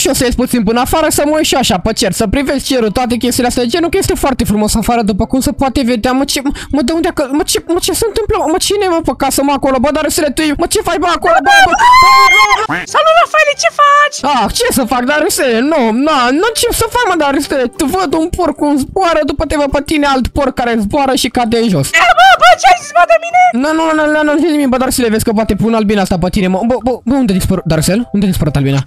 o să ies puțin până afară să mă uit și așa pe cer, să privesc cerul, toate chestiile astea de genul, că este foarte frumos afară, după cum se poate vedea. Mă, de unde ce se întâmplă? Mă, cine mă pe casă, mă, acolo? Bă, Darusele, tu, mă, ce faci, bă, acolo? Bă. Salut, Rafaele, ce faci? Ce să fac, Darusele? Nu, ce să fac, mă, Darusele? Tu văd un porc cum zboară, după te văd pe tine alt porc care zboară și cade în jos. Bă, ce ai zis, bă, de mine? Nu, nimic, bă, Darusele, vezi că poate pun albina asta pe tine, mă. Bă, unde a dispărut, Darusel? Unde a dispărut albina?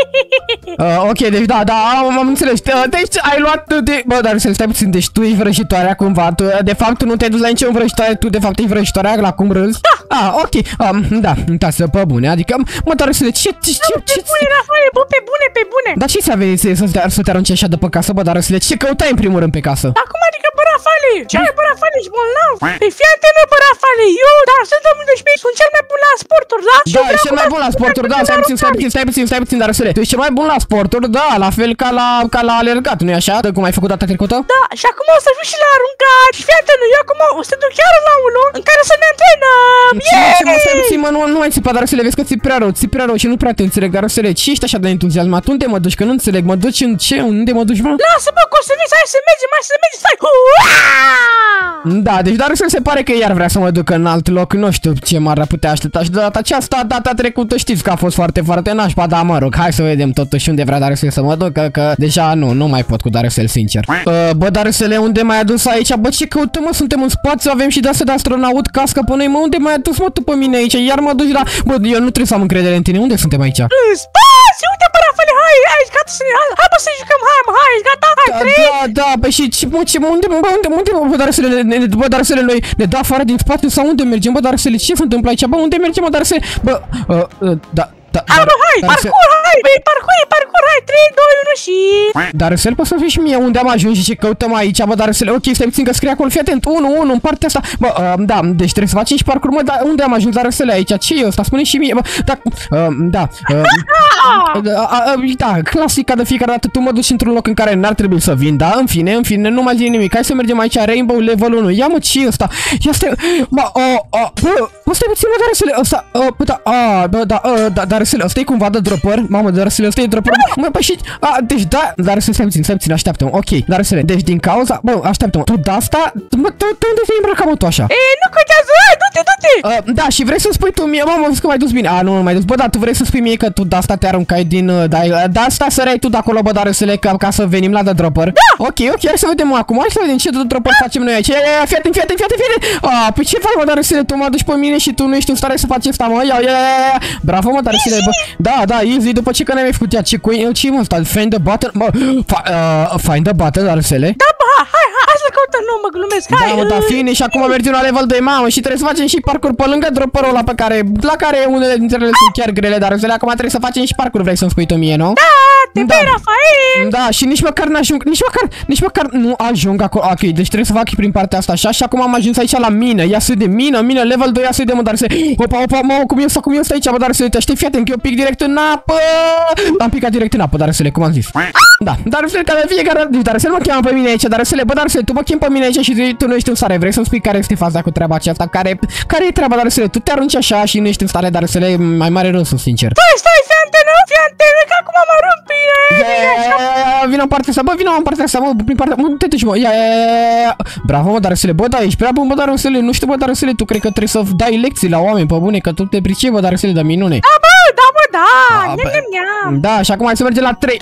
Ok, deci da, am înțeles. Deci ai luat de... Bă, dar stai puțin, deci tu ești vrăjitoarea cumva. Tu, de fapt, tu nu te-ai dus la nicio vrăjitoare. Tu, de fapt, ești vrăjitoarea, la cum râzi. Ok. Da, uitați, pe bune. Adică, mă, dar ce... Pe bune, Rafael, bă, pe bune. Dar ce ți-a venit să te arunci așa de pe casă, bă, dar ce căutai în primul rând pe casă? Acum adică, bă, Rafaele, ce ai, bă, Rafaele, ești bolnav? Păi fii atent, bă, Rafaele, eu, dar sunt sunt cel mai bun la sporturi, da? Da, ești cel mai bun la sporturi, da, stai puțin, dar tu ești cel mai bun la sporturi, da, la fel ca la alergat, nu-i așa? De cum ai făcut data trecută? Da, și acum o să fiu și la aruncat. Și fii atent, eu acum o să duc chiar la un loc în care să ne antrenăm. Stai puțin, mă, nu mai țipa, dar să le vezi că ți prea rău și nu prea te înțeleg, dar să le ce ești așa de entuziasmat? Unde mă duci? Că nu înțeleg, mă duci în ce? Unde mă duci, mă? Lasă, bă, că o să vezi, hai să mergem, stai. Da, deci dar se pare că iar vrea să mă duc în alt loc, nu știu ce m-ar putea aștepta și de data aceasta, data trecută știți că a fost foarte nașpa, dar mă rog, hai să vedem totuși unde vrea Darusel să mă duc, că deja nu mai pot cu Darusel, sincer. Bă, Darusele, unde m-ai adus aici? Bă, ce căutăm, mă, suntem în spațiu, avem și de-astea de astronaut, cască pe noi, mă, unde m-ai adus, mă, tu pe mine aici? Iar mă duci la... Bă, eu nu trebuie să am încredere în tine, unde suntem aici? În spațiu, uite, bă, Rafael, hai, gata să ne... Hai, bă, să jucăm, hai, gata, hai, Da, păi și unde, bă, Darusele, noi ne dă afară din spațiu sau unde mergem, bă, Darusele, ce se întâmplă aici, bă, unde mergem, bă, Darusele, bă, hai, bă, hai, parcur, hai, 3, 2, 1 și... Darusel, poți să fii și mie unde am ajuns și ce căutăm aici, bă, Darusele, ok, stai puțin că scrie acolo, fii atent, 1 în partea asta, bă, da, deci trebuie să facem și parcur, mă, dar unde am ajuns, Darusele, aici, ce e ăsta, spune și mie, bă, da, clasica de fiecare dată, tu mă duci într-un loc în care n-ar trebui să vin, da, în fine, nu mai zi nimic, hai să mergem aici, Rainbow Level 1, ia mă, ce e ăsta, ia stai, bă, stai puțin, bă, Darusele, ăsta, Darusele, ăsta e cumva de dropper, mamă, Darusele, ăsta e dropper, mă, păi și, deci da, Darusele, stai puțin, așteaptă-mă, ok, Darusele, deci din cauza, bă, așteaptă-mă, tu de-asta, mă, tu unde te-ai îmbrăcat, mă, tu așa? Nu contează, hai, du-te! Da, și vrei să spui tu mie, mamă, zic că m-ai dus bine, nu m-ai dus, bă, da, tu vrei să spui mie că tu de-asta te aruncai din, de asta săreai tu de acolo, bă, Darusele, ca să venim la The Dropper? Da! Ok, hai să vedem acum, hai să vedem ce The Dropper facem noi aici, fii atent, păi ce faci, bă, Darusele, tu mă duci pe mine și tu nu ești în stare să faci asta, mă, bravo, mă, Darusele, bă, da, easy, după ce că ne-ai făcut ea, ce mă, ăsta, find the button, bă, find the button, Darusele? Da, bă, hai să căutăm, nu, mă glumesc, hai! Da, mă, da, fine, și acum mergem la level 2, mamă, și trebuie să facem și parcurs pe lângă dropperul ăla la care unele dintre ele sunt chiar grele, Darusele, acum trebuie să facem și parcurs, vrei să-mi spui tu mie, nu? Da, Rafael! Da, și nici măcar n-ajung, nici măcar nu ajung acolo, ok, deci trebuie să fac prin partea asta așa, și acum am ajuns aici la mină, ia să de mină, level 2, ia să de, mă, Darusele, opa, mă, cum e ăsta aici, mă, Darusele, te aștept, fii atent, că eu pic direct în apă, am picat direct în apă, Darusele, cum am zis. Da, Darusele, care fiecare, deci Darusele mă cheamă pe mine aici, Darusele, bă, Darusele, tu mă chem pe mine aici și tu nu ești în stare, vrei să-mi spui care este faza cu treaba aceasta, care e treaba, Darusele, tu te arunci așa și nu ești în stare, Darusele, mai mare râsul, sincer. Stai, fii antenă, că acum mă arunc bine. Vino în partea asta, bă, prin partea, mă, te duci, mă, bravo, mă, Darusele, bă, da, ești prea bun, bă, Darusele, nu știu, bă, Darusele, tu cred că trebuie să dai lecții la oameni, pe bune, că tu te pricepi, bă, Darusele, de minune. Da, niam. Da, și acum hai să mergem la 3.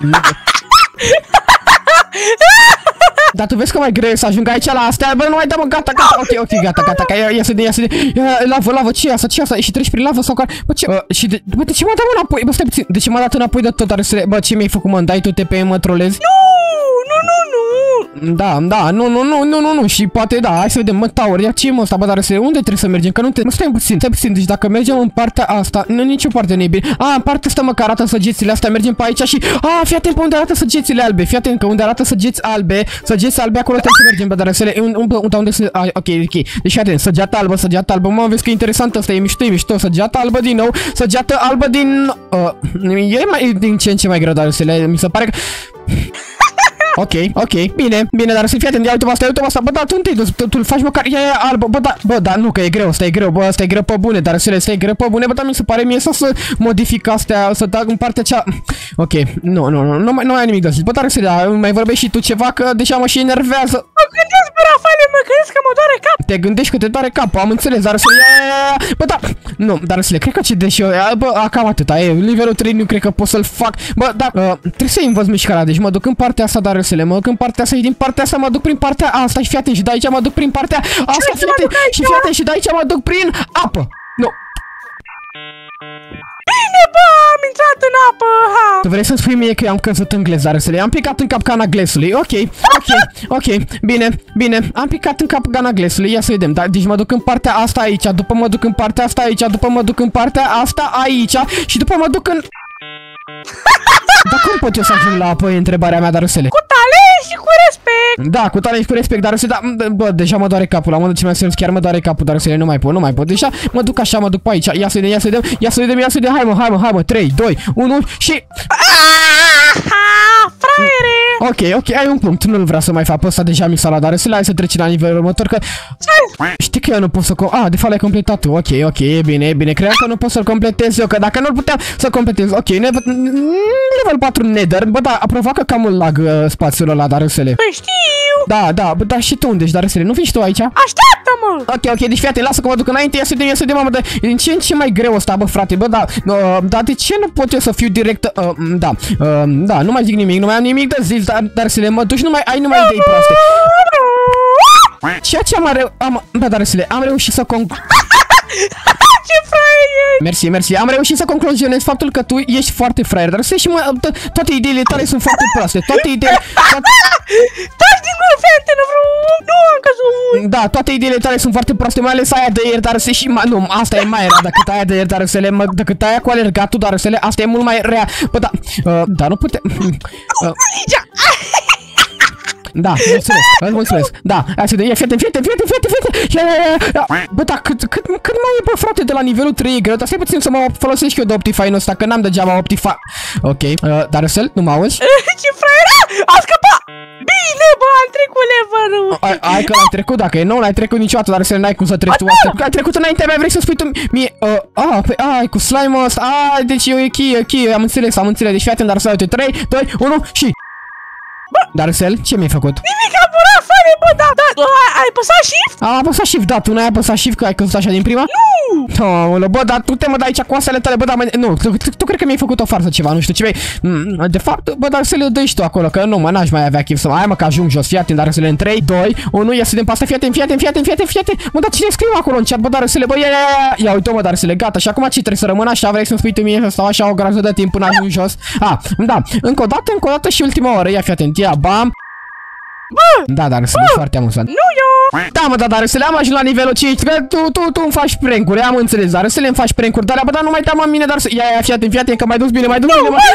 Dar tu vezi că mai greu să ajung aici la astea, bă, nu mai da, mă, gata, ok, gata, ia să de, lavă, ce e asta, și treci prin lavă sau care, bă, ce, și de ce m-a dat înapoi, bă, stai puțin, de ce m-a dat înapoi de tot, Darusele, bă, ce mi-ai făcut, mă, dai tu TP, mă trolezi? Nu, Da, nu, și poate, da, hai să vedem, mă, Tower, ia ce mă ăsta, bă, Darusele, unde trebuie să mergem, că nu stai puțin, deci dacă mergem în partea asta, nu, nicio parte nu e bine, în partea asta, mă, că arată săgețile astea, mergem pe aici și, fii atent pe unde arată săgețile albe, fii atent că unde arată săgeți albe, acolo trebuie să mergem, bă, Darusele, unde să, ok, deci fii atent, săgeată albă, mă, vezi că e interesant asta, e mișto, săgeată albă din nou, săgeată albă din, e mai, din ce în ce mai greu, Darusele, mi se pare că... Ok, bine, dar să fii atent, ia uite-mă asta, bă, da, tu întâi, tu-l faci măcar, e albă, bă, da, nu, că e greu, ăsta e greu pe bune, dar ăsta e greu pe bune, bă, dar mi se pare mie să modific astea, să dau în partea cea, ok, nu mai ai nimic de zis, bă, dar mai vorbești și tu ceva, că deja mă și enervează. Mă gândesc, bă, Rafale, mă gândesc că mă doare cap. Te gândești că te doare capul, am înțeles, dar bă, da, nu, dar cred că ce deși eu, bă, cam atâta, e, nivelul 3 nu cred că pot să-l fac, bă, dar, trebuie să învăț mișcarea, deci mă duc în partea asta, dar mă duc în partea asta și din partea asta mă duc prin partea asta și fii atent, și de aici mă duc prin partea asta, fii atent, și de aici mă duc prin apă, nu. Bine, bă, am intrat în apă, ha! Tu vrei să-mi spui mie că eu am căzut în gles, dar am picat în capcana glesului, ok, bine, am picat în capcana glesului, ia să vedem, da, deci mă duc în partea asta aici, după mă duc în partea asta aici, după mă duc în partea asta aici și după mă duc în... Dar cum pot eu să ajung la apă, e întrebarea mea, Darusele? Cu talent și cu respect! Da, cu talent și cu respect, Darusele, da, bă, deja mă doare capul, la modul ce mai serios, chiar mă doare capul, Darusele, nu mai pot, deja mă duc așa, mă duc pe aici, ia să vedem, hai mă, 3, 2, 1 și... Fraiere! Ok, ai un punct, nu-l vreau să mai fac pe ăsta, deja mi s-a luat, Darusele, hai să trecem la nivelul următor, că... Știi că eu nu pot să... de fapt l-ai completat tu, ok, e bine, cred că nu pot să-l completez eu, că dacă nu-l puteam să completez, ok, level 4 Nether, bă, da, provoacă cam un lag spațiul ăla, Darusele. Păi știu! Da, bă, da, și tu unde ești, Darusele, nu vii și tu aici? Așteaptă-mă! Ok, deci fii lasă că mă duc înainte, ia să vedem, mamă, din ce în ce mai greu ăsta, bă, frate, bă, da, de ce nu pot eu să fiu direct, da, nu mai zic nimic, nu mai am nimic de zis, Darusele, mă duci, ai numai idei proaste. Ceea ce Darusele, am reușit să Ce fraier! Mersi, am reușit să concluzionez faptul că tu ești foarte fraier, dar să și toate ideile tale sunt foarte proaste, toate ideile... Taci din mână, fete, nu am căzut! Da, toate ideile tale sunt foarte proaste, mai ales aia de ieri, dar să și... Nu, asta e mai rea decât aia de ieri, dar să le... Decât aia cu alergatul, dar să le... Asta e mult mai rea. Bă, da, nu putem... Da, mulțumesc. Da, hai să vedem. Fii atent. Bă, da, cât mai e, bă, frate, de la nivelul 3 e greu, dar stai puțin să mă folosesc eu de Optifine-ul ăsta, că n-am degeaba Optifine. Ok, Darusel, nu mă auzi? Ce fraiera! A scăpat! Bine, bă, am trecut level-ul! Ai că l-ai trecut, dacă e nou, l-ai trecut niciodată, Darusel, n-ai cum să treci tu asta. Ai trecut înaintea mea, vrei să spui tu mie... cu slime-ul ăsta, deci e cheie, am înțeles, deci fii atent, Darusel, uite, 3, 2, 1 și... Darusel, ce mi-ai făcut? Nimic, am furat fare, bă, da, ai apăsat shift? Am apăsat shift, da, tu n-ai apăsat shift, că ai căzut așa din prima? Nu! Bă, dar tu te mă dai aici cu asele tale, bă, da, nu, tu cred că mi-ai făcut o farsă ceva, nu știu ce mi-ai... De fapt, bă, dar să le dai și tu acolo, că nu, mă, n-aș mai avea chef să... Hai, mă, că ajung jos, fii atent, dar să le în 3, 2, 1, ia să vedem pe asta, fii atent, mă, dar cine scriu acolo în chat, bă, dar să le, bă, ia uite, mă, dar să le, gata, și acum ce trebuie să rămân așa, vrei să-mi spui tu mie să stau așa o grămadă de timp până ajung jos? Da, încă o dată și ultima oară, ia, fii atent, ia, bam. Da, dar să ești foarte amuzant. Nu eu! Da, mă, dar să le am ajuns la nivelul 5, că tu îmi faci prank-uri, am înțeles, dar să le îmi faci prank-uri, dar nu mai te-am mine, dar să... Ia, fii atent, că mai dus bine, mai dus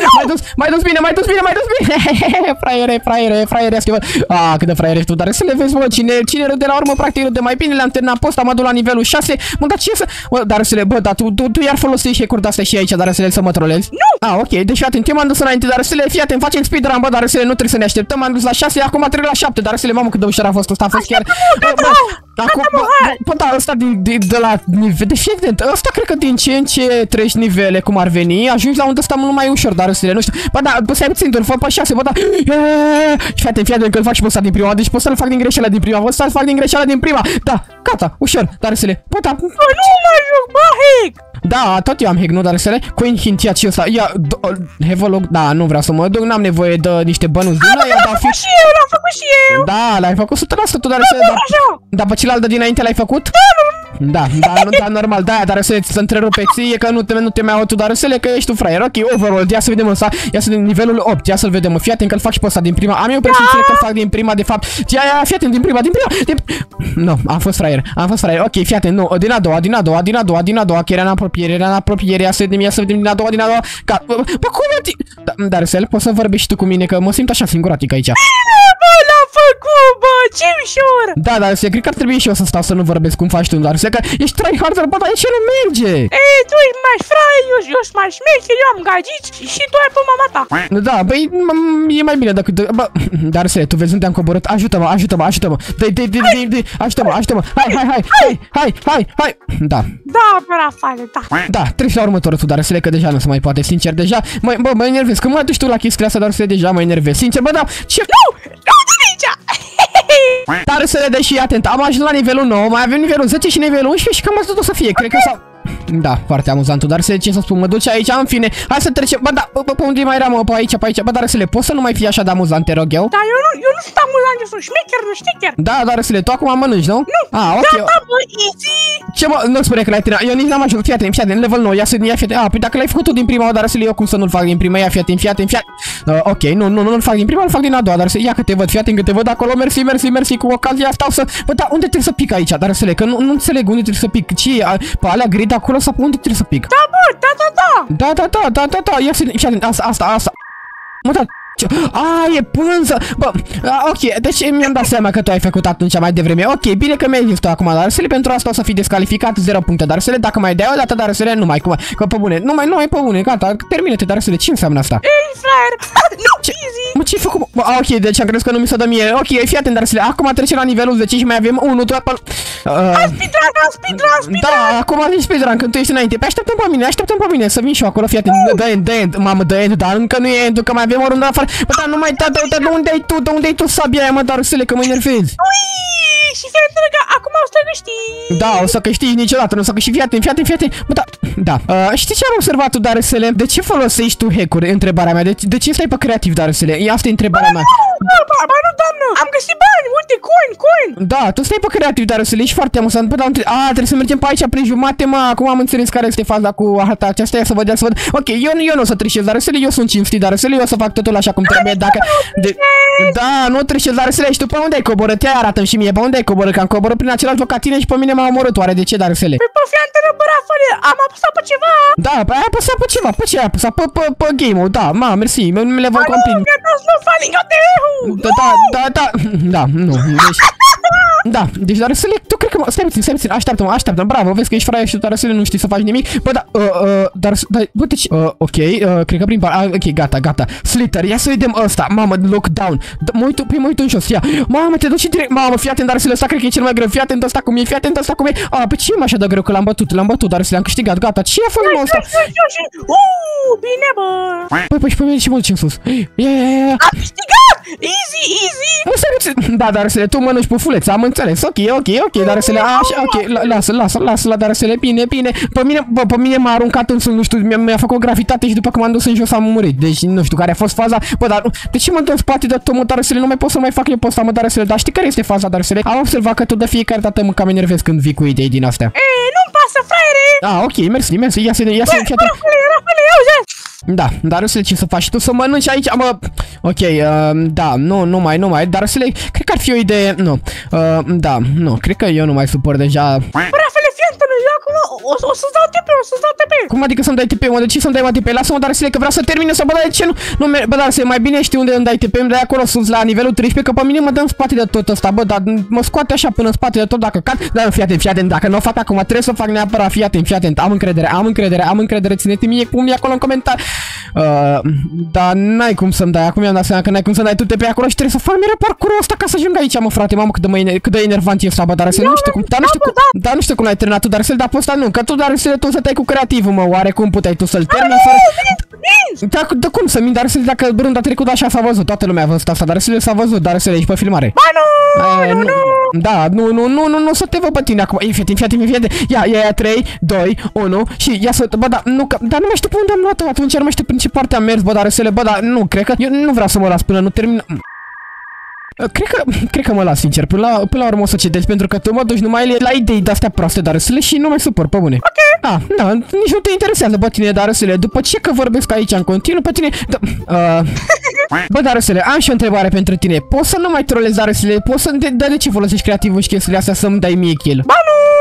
bine, fraiere, schimbat. Cât de fraiere ești tu, dar să le vezi, bă, cine râde la urmă, practic râde mai bine, le-am terminat posta, mă duc la nivelul 6, mă, dar ce să... Bă, dar să le, bă, dar tu iar folosești hack-uri astea și aici, dar să le să mă trolezi? Nu! Ok, deci fii atent, eu m-am dus înainte, dar să le, fii atent, facem speedrun, bă, dar să le nu trebuie să ne așteptăm, m-am dus la 6, acum trec la 7, dar să le, mamă, cât de ușor a fost, ăsta a fost chiar... Acum, bă, da, ăsta de la nivel, deci evident, ăsta cred că din ce în ce treci nivele, cum ar veni, ajungi la unde ăsta mult mai ușor, dar nu știu, bă, da, bă, stai puțin, îl fac pe 6, bă, da, fii atent, că îl fac și pe ăsta din prima, deci pot să-l fac din greșeala din prima, să-l fac din greșeala din prima, da, gata, ușor, dar bă, da, nu mă joc, bă, hack! Da, tot eu am hack, nu, dar Queen hint, ia și ăsta, ia, Hevolog, da, nu vreau să mă duc, n-am nevoie de niște bănuți din aia, l-am făcut și eu, Da, l-ai făcut 100% tu, dar dar pe celălalt de dinainte l-ai făcut? Da, normal, da, dar să întrerupe ție, că nu te mai auto, dar să că ești tu fraier, ok, overall, ia să vedem ăsta, ia să vedem nivelul 8, ia să-l vedem, fii atent că-l fac și pe ăsta din prima, am eu presimțire că-l fac din prima, de fapt, ia, fii atent, din prima, nu, am fost fraier, ok, fii atent, nu, din a doua, că era în apropiere, ia să vedem din a doua, ca, bă, cum e, dar să poți să vorbești și tu cu mine, că mă simt așa singuratic aici. Bă, l-am Cuba, ce ușor! Da, dar cred că ar trebui și eu să stau să nu vorbesc cum faci tu, dar că ești tryharder, bă, dar ce nu merge? Ei, tu ești mai frai, eu sunt mai șmecher, eu am gagici și tu ai pe mama ta. Da, băi, e mai bine decât... Bă, dar tu vezi unde am coborât? Ajută-mă, ajută-mă, ajută-mă! Ajută-mă, ajută-mă! Hai! Da. Da, bă, Rafale, da. Da, treci la următorul tu, dar că deja nu se mai poate, sincer, deja... Mă enervez, când mă duci tu la chestiile astea, dar deja mă enervez, sincer, bă, da, ce... Nu de aici! Dar să le dai și atent, am ajuns la nivelul 9, mai avem nivelul 10 și nivelul 11 și cam atât o să fie, cred că s-a... Da, foarte amuzant, dar ce să spun, mă duce aici, în fine, hai să trecem, bă, da, pe unde mai era, mă, pe aici, bă, dar să le poți să nu mai fii așa de amuzant, te rog eu? Da, eu nu sunt amuzant, eu sunt șmecher. Da, dar să le, tu acum mănânci, nu? Nu, ok. gata, bă, easy. Ce mă, nu spune că l-ai terminat, eu nici n-am ajuns, fii atent, level 9, ia fii atent, păi dacă l-ai făcut tu din prima, dar să le eu cum să nu-l fac din prima, ia fii atent, ok, nu-l fac din prima, îl fac din a doua, dar să ia că te văd, fii atent că te văd acolo, mersi, cu ocazia stau să, bă, da, unde trebuie să pic aici, dar să le, că nu înțeleg unde trebuie să pic, ce e, pe alea grid acolo sau pe unde trebuie să pic? Da, bă, Da, ia să vedem, asta. Mă, da, e pânză, bă, ok, deci mi-am dat seama că tu ai făcut atunci mai devreme, ok, bine că mi-ai zis tu acum, dar să le pentru asta o să fii descalificat 0 puncte, dar să le dacă mai dai o dată, dar să le nu mai, că pe bune, nu mai pe bune, gata, termină-te, dar să le, ce înseamnă asta? Ei, fraier, nu, easy. Mă, ce-ai făcut? Ok, deci am crezut că nu mi se dă mie, ok, fii atent, dar să le, acum trece la nivelul 10 și mai avem 1, 2, Speedrun. Da, acum zici speedrun, când tu ești înainte, pe așteptăm pe mine, să vin și eu acolo, fii atent, dă end, mamă, dă end, dar încă nu e end, că mai avem o rundă afară, bă, dar nu mai da, de unde ai tu sabia aia, mă, dar să le, că mă enervezi. Și fii atent că acum o să câștigi. Da, o să câștigi niciodată, nu o să câștigi, fii atent, bă, da, știi ce am observat tu, Darusele? De ce folosești tu hack-uri, întrebarea mea, de ce stai pe creativ, Darusele? Asta e întrebarea mea. Nu, doamnă, am găsit bani, uite, coin. Da, tu stai pe creativ, Darusele, ești foarte amuzant, bă, dar trebuie să mergem pe aici prin jumate, mă, acum am înțeles care este faza cu harta aceasta, să văd, ok, eu nu o să trișez, Darusele, eu sunt cinstit, Darusele, eu o să fac totul așa cum trebuie, dacă... Da, nu trișez, Darusele, și tu pe unde ai coborât? Ia arată-mi și mie, pe unde ai coborât, că am coborât prin același loc ca tine și pe mine m-a omorât, oare de ce, Darusele? Păi, fii atent, bă, Rafale, am apăsat pe ceva. Da, ai apăsat pe ceva, pe ce ai apăsat? Pe game-ul, da, mersi, le voi continui. Da, nu, deci... Da, deci Darusele, tu cred că stai puțin, așteaptă-mă, bravo, vezi că ești fraier și tu, Darusele, nu știi să faci nimic. Bă, dar, bă, deci, ok, cred că prin ok, gata, Slither, ia să vedem ăsta, mamă, lockdown, mă uit în jos, ia, mamă, te duci direct, mamă, fii atent, Darusele, ăsta cred că e cel mai greu, fii atent ăsta cum e, pe ce e așa de greu, că l-am bătut, Darusele, am câștigat, gata, ce a făcut ăsta? Bine, bă. Păi, și pe mine și mă duci în sus, am câștigat, easy. Da, Darusele, tu mănânci pufulețe, am înțeles, ok, Darusele, așa, ok, lasă, Darusele, bine, pe mine m-a aruncat în sus, nu știu, mi-a făcut gravitate și după că m-am dus în jos am murit, deci nu știu care a fost faza, bă, dar de ce mă dă în spate de tot, mă, Darusele, nu mai pot să mai fac eu posta, mă, Darusele, dar știi care este faza, Darusele? Am observat că tu de fiecare dată mă cam enervezi când vii cu idei din astea. Nu-mi pasă, fraiere! Ok, mersi, ia să Rafale, iau, da, Darusele, ce să faci tu să mănânci aici, mă, ok, da, nu mai, Darusele, cred că ar fi o idee, da, cred că eu nu mai suport deja. Rafale, fii atent, eu acum o să-ți dau TP, Cum adică să-mi dai TP, mă, de ce să-mi dai TP? Lasă-mă, Darusele, că vreau să termine să, bă, dar de ce nu, bă, Darusele, mai bine știi unde îmi dai TP, îmi dai acolo sus la nivelul 13, că pe mine mă dă în spate de tot ăsta, bă, dar mă scoate așa până în spate de tot dacă cad, dar fii atent, dacă nu o fac acum, trebuie să fac neapărat, fii atent, am încredere, ține-te mie cum e acolo în comentarii. Dar n-ai cum să-mi dai, acum mi-am dat seama că n-ai cum să dai tu TP acolo și trebuie să fac mereu parcurul ăsta ca să ajung aici, mă, frate, mamă, cât de enervant e ăsta, bă, Darusele, nu știu cum, nu știu cum l-ai terminat tu, Darusele, dar pe ăsta nu, că tu, Darusele, tu să tai cu creativul, mă, oare cum puteai tu să-l termini fără... Da, cum să-mi, Darusele, dacă runda trecută așa s-a văzut, toată lumea a văzut asta, Darusele s-a văzut, Darusele, ești pe filmare. Nu. Da, nu, să te văd pe tine acum, fii atent, ia, 3, 2, 1 și ia să, bă, dar nu mai știu pe unde am luat-o, atunci nu mai știu prin ce parte am mers, bă, Darusele, bă, dar nu, cred că, eu nu vreau să mă las până nu termin. Cred că mă las, sincer, până la urmă o să citesc, pentru că tu mă duci numai la idei de-astea proaste, Darusele, și nu mai supăr, pe bune. Ok. Da, nici nu te interesează, bă, tine, Darusele, după ce că vorbesc aici în continuu, pe tine, bă, Darusele, am și o întrebare pentru tine, poți să nu mai trolezi, Darusele, poți să, de ce folosești creativul și chestiile astea să-mi dai mie kill? Ba nu!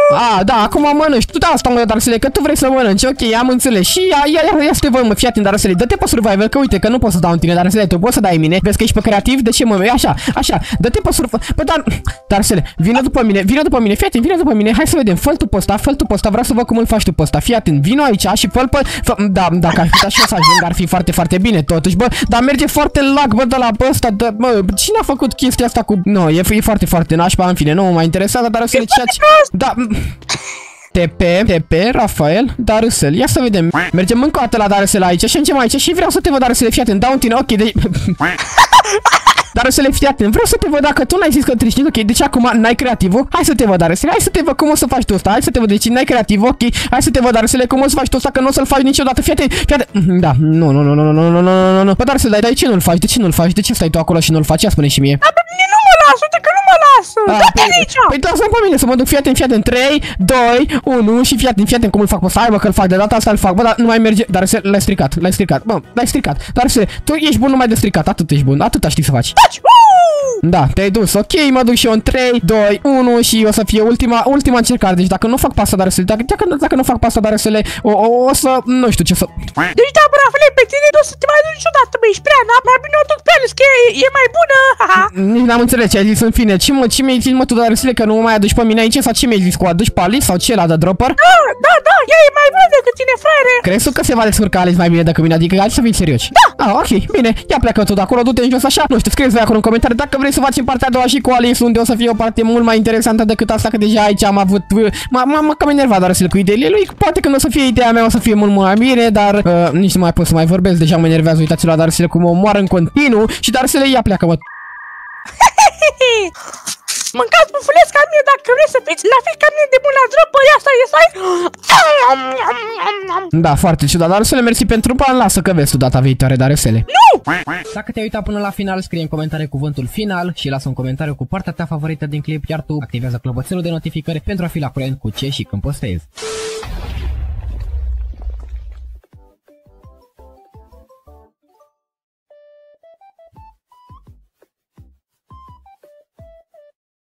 Da, acum mănânci. Tu de asta, mă, Darusele, că tu vrei să mănânci. Ok, am înțeles. Și ia să te văd, mă, fii atent, Darusele. Dă-te pe survival, că uite, că nu pot să dau în tine, Darusele. Tu poți să dai în mine. Vezi că ești pe creativ? De ce, mă? Așa. Dă-te pe survival. Bă, Darusele, vină după mine. Fii atent, vină după mine. Hai să vedem. Fă-l tu pe ăsta. Vreau să văd cum îl faci tu pe ăsta. Fii atent, vino aici și fă-l pe... Da, dacă ar fi așa să ajung, ar fi foarte, foarte bine, totuși, bă. Dar merge foarte lag, bă, de la ăsta. Bă, cine a făcut chestia asta cu... Nu, e foarte, foarte nașpa, în fine, nu mă mai interesează, Darusele, ceea ce... Da... TP, Rafael, Darusel. Ia să vedem. Mergem încă o dată la Darusel aici și încem aici și vreau să te văd, Darusel, fii atent, dau în tine, ok, Darusele, fii atent, vreau să te văd dacă tu n-ai zis că triști, ok, deci acum n-ai creativul, hai să te văd, Darusele, hai să te văd cum o să faci tu ăsta, hai să te văd, deci n-ai creativul, ok, hai să te văd, Darusele, cum o să faci tu ăsta, că nu o să-l faci niciodată, fii atent, da, nu, bă, Darusele, dar de ce nu-l faci, de ce stai tu acolo și nu-l faci, ia spune și mie. Nu mă las, uite că nu mă lasă, dă-te aici. Păi lasă-mi pe mine să mă duc, fii atent, 3, 2, 1 și fii atent cum îl fac pe ăsta, hai bă, că-l fac, de data asta îl fac, bă, dar nu mai merge, Darusele, l-ai stricat, bă, l-ai stricat, Darusele, tu ești bun numai de stricat, atât ești bun, atâta știi să faci. Da, te-ai dus, ok, mă duc și eu în 3, 2, 1 și o să fie ultima încercare. Deci dacă nu fac pasta, Darusele, dacă nu fac pasta, Darusele, o să, nu știu ce să... Deci da, bă, Rafael, pe tine nu o să te mai duci niciodată, bă, ești prea, mai bine o duc pe Alice, că e mai bună, haha. Nici n-am înțeles ce ai zis în fine. Ce mi-ai zis, mă, tu, Darusele, că nu mă mai aduci pe mine aici? Sau ce mi-ai zis, cu aduci pe Alice sau ce, la de dropper? Da, ea e mai bună decât tine, frere. Crezi că se va descurca Alice mai bine decât mine? Adică hai să fii serios. Da, ok, bine, ia pleacă tu de acolo, du-te în jos așa. Nu știu, scrieți voi acolo în comentarii dacă vrei să facem partea a doua și cu Alice, unde o să fie o parte mult mai interesantă decât asta, că deja aici am avut... M-a cam enervat Darusele cu ideile lui, poate că nu o să fie ideea mea, o să fie mult mai bine, dar nici nu mai pot să mai vorbesc, deja mă enervează, uitați-vă la Darusele cum mă omoară în continuu și Darusele, ia pleacă, mă. Mâncați bufuleți ca mine dacă vreți să fiți la fel ca mine de bun la dropper, asta e stai. Da, foarte ciudat, Darusele, mersi pentru bani, lasă că vezi tu data viitoare, Darusele. Nu! Dacă te-ai uitat până la final, scrie în comentarii cuvântul final și lasă un comentariu cu partea ta favorită din clip, iar tu activează clopoțelul de notificări pentru a fi la curent cu ce și când postezi.